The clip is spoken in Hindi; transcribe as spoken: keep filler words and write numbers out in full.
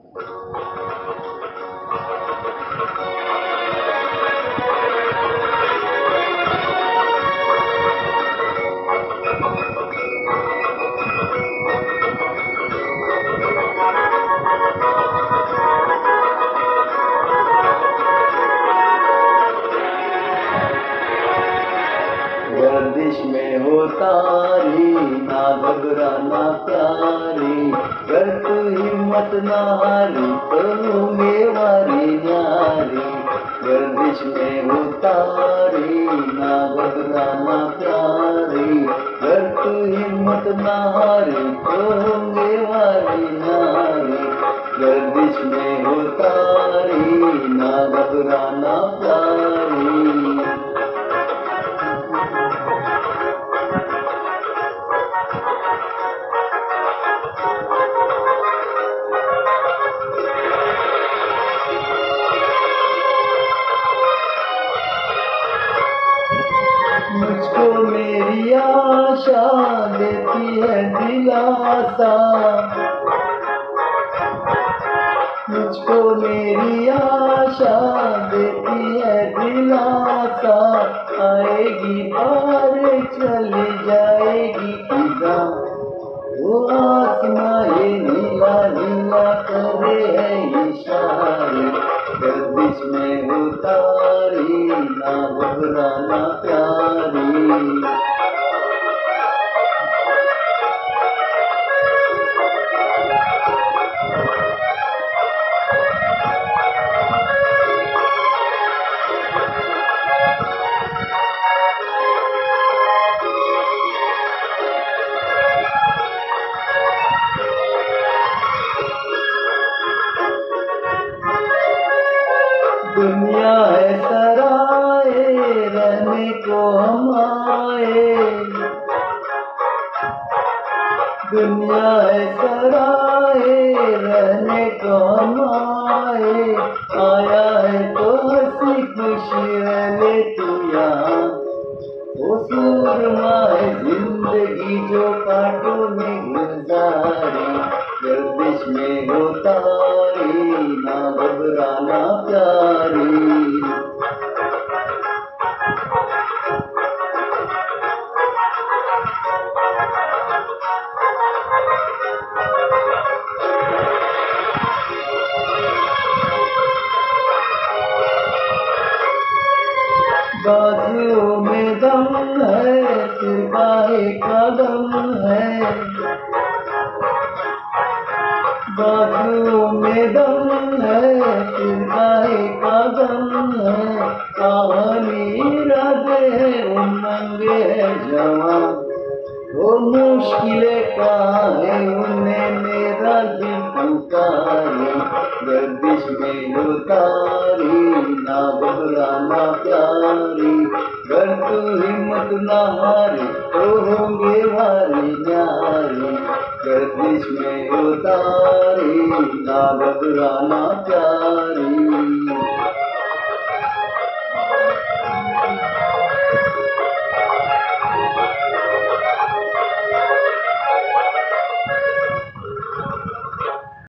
गर्दिश में हो तारी ना घबराना प्यारी, कर तू हिम्मत ना हारी तो होंगे वारी न्यारी। गर्दिश में हो तारी ना घबराना प्यारी, कर तू हिम्मत ना हारी तो होंगे वारी न्यारी। गर्दिश में हो तारी ना घबराना प्यारी। मुझको मेरी आशा देती है दिलासा, मुझको मेरी आशा देती है दिलासा। आएगी बार चली जाएगी फिजा, वो आसमां नीला नीला करे है इशारे। गर्दिश में हो तारी ना घबराना प्यारी। दुनिया है सराए रहने को हम आए, दुनिया है सराए रहने को हम आए। आया है तो हंसी खुशी रहने तू यहाँ, वो सूरमा है जिंदगी जो कांटों में गुजारी। गर्दिश में हो तारी ना घबराना प्यारी। बाजुओं में दम है फिर काहे का दम है, बाजुओं में दम है फिर काहे का दम है। कहानी इरादे है उमंगे है जवान, वो मुश्किलें कहाँ है उन्हें मेरा दिल पुकारे। गर्दिश में हो तारी ना घबराना प्यारी, कर तू हिम्मत ना हारे तो होंगे वारी न्यारी। गर्दिश में हो तारी ना घबराना प्यारी।